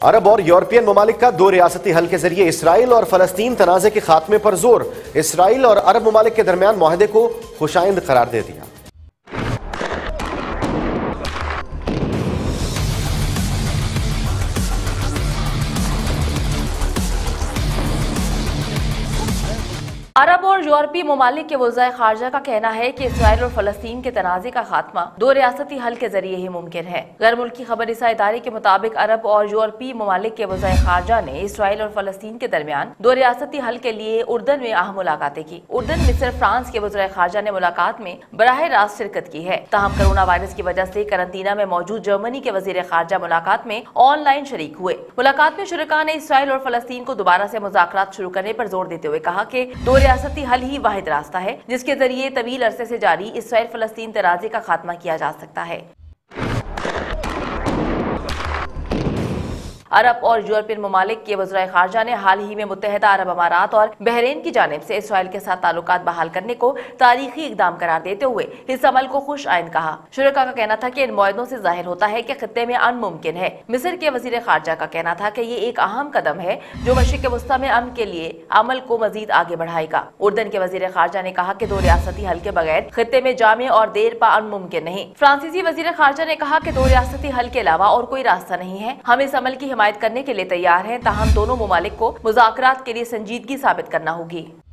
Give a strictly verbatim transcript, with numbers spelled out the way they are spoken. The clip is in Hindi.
अरब और यूरोपियन ममालिक का दो रियासती हल के जरिए इसराइल और फलस्तीन तनाज़े के खात्मे पर जोर। इसराइल और अरब ममालिक के दरमियान मुआहदे को खुशाइंद करार दे दिया। अरब और यूरोपीय ममालिक के वज़ाए खारजा का कहना है कि इसराइल और फलस्तीन के तनाज़े का खात्मा दो रियासती हल के जरिए ही मुमकिन है। गैर मुल्की खबररसा इदारे के मुताबिक अरब और यूरोपीय ममालिक के वज़ाए खारजा ने इसराइल और फलस्तीन के दरमियान दो रियासती हल के लिए उर्दन में अहम मुलाकातें की। उर्दन, मिस्र, फ्रांस के वज़ाए खारजा ने मुलाकात में बराह रास्त शिरकत की है। ताहम कोरोना वायरस की वजह से करंतना में मौजूद जर्मनी के वज़ीर खारजा मुलाकात में ऑनलाइन शरीक हुए। मुलाकात में शुरका ने इसराइल और फलस्तीन को दोबारा से मुज़ाकरात शुरू करने पर जोर देते हुए कहा कि दो रियासती हल ही वाहिद रास्ता है जिसके जरिए तवील अरसे से जारी इसराइल फलस्तीन तनाज़े का खात्मा किया जा सकता है। अरब और यूरोपियन ममालिक के वज़राए खारजा ने हाल ही में मुत्तहिदा अरब अमारात और बहरीन की जानिब से इसराइल के साथ ताल्लुकात बहाल करने को तारीखी इकदाम करार देते हुए इस अमल को खुश आइन कहा। शुरका का कहना था कि इन मुआहदों से जाहिर होता है कि खित्ते में अमन मुमकिन है। मिस्र के वज़ीर खारजा का कहना था कि ये एक अहम कदम है जो मशरिक़ वस्ता में अमन के लिए अमल को मजीद आगे बढ़ाएगा। उर्दन के वज़ीर खारजा ने कहा कि दो रियासती हल के बगैर खित्ते में जामे और देर पा अमन मुमकिन नहीं। फ्रांसीसी वज़ीर खारजा ने कहा कि दो रियासती हल के अलावा और कोई रास्ता नहीं है। हम इस अमल की हिमायत करने के लिए तैयार हैं, ताहम दोनों ममालिक को मुज़ाकरात के लिए संजीदगी साबित करना होगी।